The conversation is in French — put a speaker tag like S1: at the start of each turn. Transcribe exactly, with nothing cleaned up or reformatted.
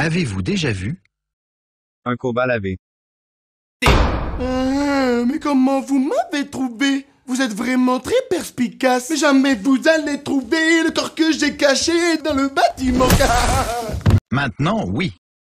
S1: Avez-vous déjà vu
S2: un combat lavé?
S3: Ah, mais comment vous m'avez trouvé? Vous êtes vraiment très perspicace. Mais jamais vous allez trouver le corps que j'ai caché dans le bâtiment.
S1: Maintenant, oui.